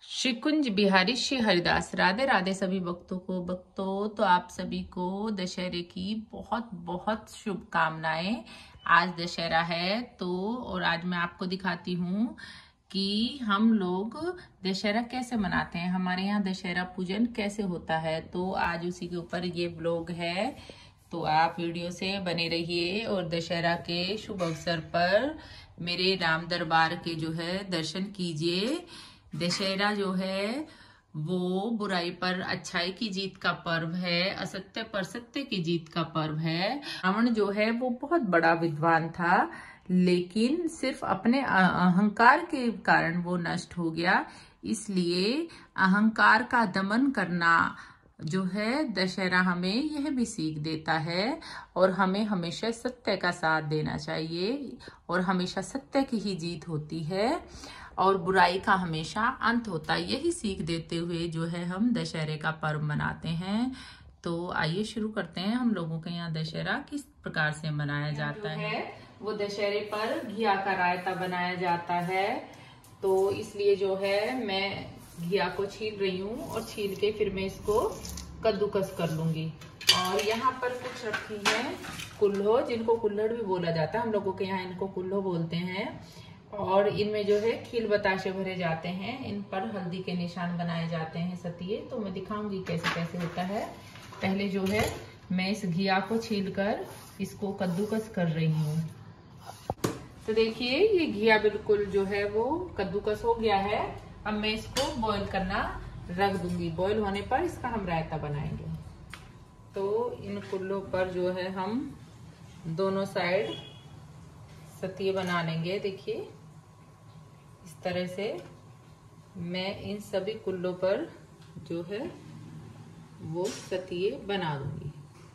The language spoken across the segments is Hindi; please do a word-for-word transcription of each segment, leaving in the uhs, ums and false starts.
श्री कुंज बिहारी श्री हरिदास। राधे राधे सभी भक्तों को। भक्तों तो आप सभी को दशहरे की बहुत बहुत शुभकामनाएं। आज दशहरा है तो और आज मैं आपको दिखाती हूँ कि हम लोग दशहरा कैसे मनाते हैं, हमारे यहाँ दशहरा पूजन कैसे होता है। तो आज उसी के ऊपर ये ब्लॉग है, तो आप वीडियो से बने रहिए और दशहरा के शुभ अवसर पर मेरे राम दरबार के जो है दर्शन कीजिए। दशहरा जो है वो बुराई पर अच्छाई की जीत का पर्व है, असत्य पर सत्य की जीत का पर्व है। रावण जो है वो बहुत बड़ा विद्वान था, लेकिन सिर्फ अपने अहंकार के कारण वो नष्ट हो गया। इसलिए अहंकार का दमन करना जो है दशहरा हमें यह भी सीख देता है, और हमें हमेशा सत्य का साथ देना चाहिए और हमेशा सत्य की ही जीत होती है और बुराई का हमेशा अंत होता है। यही सीख देते हुए जो है हम दशहरे का पर्व मनाते हैं। तो आइए शुरू करते हैं हम लोगों के यहाँ दशहरा किस प्रकार से मनाया जाता है। है वो दशहरे पर घिया का रायता बनाया जाता है, तो इसलिए जो है मैं घिया को छील रही हूँ और छील के फिर मैं इसको कद्दूकस कर लूंगी। और यहाँ पर कुछ रखी है कुल्हो, जिनको कुल्हड़ भी बोला जाता है, हम लोगों के यहाँ इनको कुल्हो बोलते हैं। और इनमें जो है खील बताशे भरे जाते हैं, इन पर हल्दी के निशान बनाए जाते हैं सतिये। तो मैं दिखाऊंगी कैसे कैसे होता है। पहले जो है मैं इस घिया को छील कर इसको कद्दूकस कर रही हूँ। तो देखिए ये घिया बिल्कुल जो है वो कद्दूकस हो गया है। अब मैं इसको बॉईल करना रख दूंगी। बॉईल होने पर इसका हम रायता बनाएंगे। तो इन कुल्लों पर जो है हम दोनों साइड सतिये बना लेंगे। देखिए इस तरह से मैं इन सभी कुल्लों पर जो है वो सतिये बना दूंगी।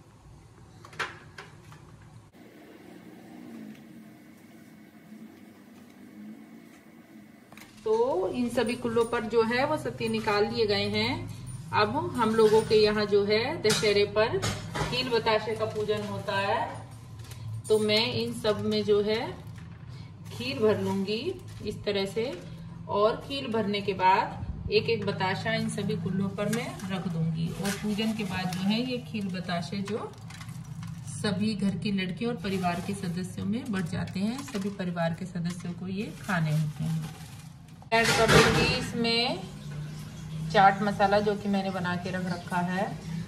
तो इन सभी कुल्लों पर जो है वो सतिये निकाल लिए गए हैं। अब हम लोगों के यहाँ जो है दशहरे पर खील बताशे का पूजन होता है, तो मैं इन सब में जो है खीर भर लूंगी इस तरह से। और खीर भरने के बाद एक एक बताशा इन सभी कुल्लों पर मैं रख दूंगी। और पूजन के बाद जो है ये खीर बताशे जो सभी घर की लड़कियों और परिवार के सदस्यों में बढ़ जाते हैं। सभी परिवार के सदस्यों को ये खाने होते हैं। ऐड कर दूंगी इसमें चाट मसाला जो कि मैंने बना के रख रखा है।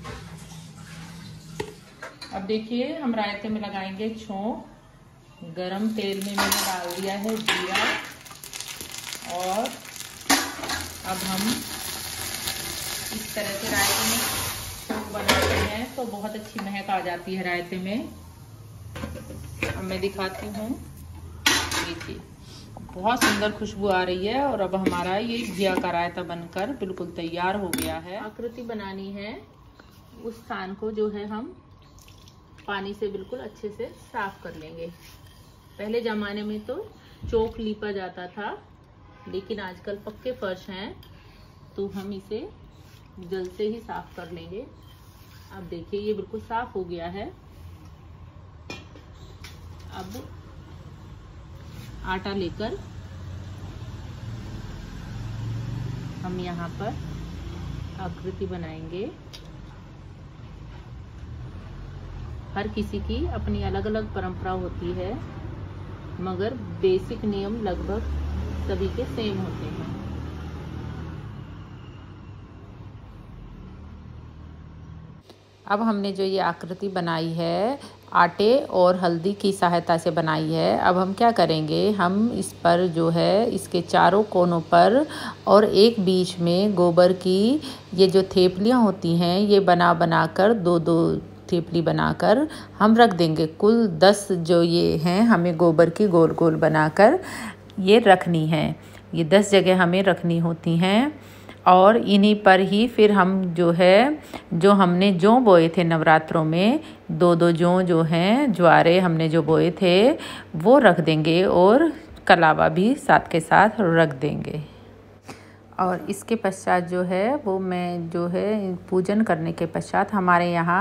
अब देखिए हम रायते में लगाएंगे छोंक। गरम तेल में मैंने डाल दिया है जीरा, और अब हम इस तरह से रायते में छोंक बनाते हैं तो बहुत अच्छी महक आ जाती है रायते में। अब मैं दिखाती हूँ, देखिए बहुत सुंदर खुशबू आ रही है। और अब हमारा ये घिया का रायता बनकर बिल्कुल तैयार हो गया है। आकृति बनानी है, उस स्थान को जो है हम पानी से बिल्कुल अच्छे से साफ कर लेंगे। पहले जमाने में तो चौक लीपा जाता था, लेकिन आजकल पक्के फर्श हैं तो हम इसे जल से ही साफ कर लेंगे। अब देखिए ये बिल्कुल साफ हो गया है। अब आटा लेकर हम यहाँ पर आकृति बनाएंगे। हर किसी की अपनी अलग अलग परंपरा होती है, मगर बेसिक नियम लगभग सभी के सेम होते हैं। अब हमने जो ये आकृति बनाई है आटे और हल्दी की सहायता से बनाई है। अब हम क्या करेंगे, हम इस पर जो है इसके चारों कोनों पर और एक बीच में गोबर की ये जो थेपलियाँ होती हैं, ये बना बना कर दो दो थेपली बनाकर हम रख देंगे। कुल दस जो ये हैं हमें गोबर की गोल गोल बनाकर ये रखनी है। ये दस जगह हमें रखनी होती हैं, और इन्हीं पर ही फिर हम जो है जो हमने जौ बोए थे नवरात्रों में, दो दो जौ जो हैं ज्वारे हमने जो बोए थे वो रख देंगे, और कलावा भी साथ के साथ रख देंगे। और इसके पश्चात जो है वो मैं जो है पूजन करने के पश्चात हमारे यहाँ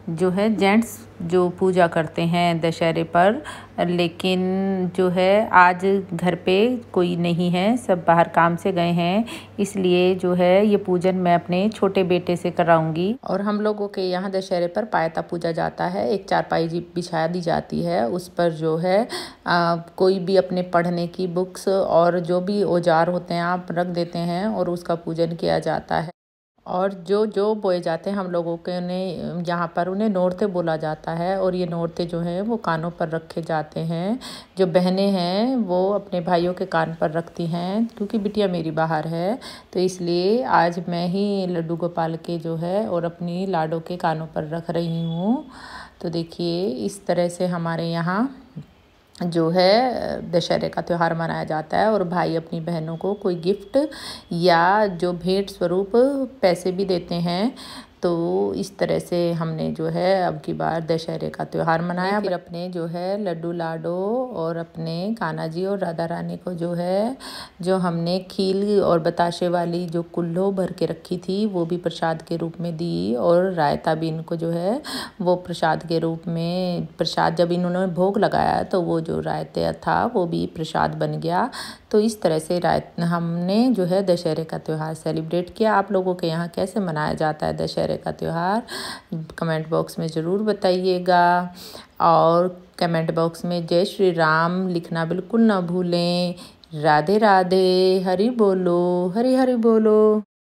जो है जेंट्स जो पूजा करते हैं दशहरे पर, लेकिन जो है आज घर पे कोई नहीं है, सब बाहर काम से गए हैं, इसलिए जो है ये पूजन मैं अपने छोटे बेटे से कराऊंगी। और हम लोगों के यहाँ दशहरे पर पायता पूजा जाता है। एक चारपाई जी बिछा दी जाती है, उस पर जो है आ, कोई भी अपने पढ़ने की बुक्स और जो भी औजार होते हैं आप रख देते हैं और उसका पूजन किया जाता है। और जो जो बोए जाते हैं हम लोगों के उन्हें यहाँ पर उन्हें नौरते बोला जाता है, और ये नौरते जो हैं वो कानों पर रखे जाते हैं। जो बहनें हैं वो अपने भाइयों के कान पर रखती हैं, क्योंकि बिटिया मेरी बाहर है तो इसलिए आज मैं ही लड्डू गोपाल के जो है और अपनी लाडो के कानों पर रख रही हूँ। तो देखिए इस तरह से हमारे यहाँ जो है दशहरे का त्यौहार मनाया जाता है, और भाई अपनी बहनों को कोई गिफ्ट या जो भेंट स्वरूप पैसे भी देते हैं। तो इस तरह से हमने जो है अब की बार दशहरे का त्यौहार मनाया। फिर अपने जो है लड्डू लाडो और अपने कान्हा जी और राधा रानी को जो है जो हमने खील और बताशे वाली जो कुल्लो भर के रखी थी वो भी प्रसाद के रूप में दी, और रायता भी इनको जो है वो प्रसाद के रूप में, प्रसाद जब इन्होंने भोग लगाया तो वो जो रायता था वो भी प्रसाद बन गया। तो इस तरह से रायत हमने जो है दशहरे का त्यौहार सेलिब्रेट किया। आप लोगों के यहाँ कैसे मनाया जाता है दशहरे का त्यौहार, कमेंट बॉक्स में ज़रूर बताइएगा। और कमेंट बॉक्स में जय श्री राम लिखना बिल्कुल ना भूलें। राधे राधे, हरि बोलो, हरि हरि बोलो।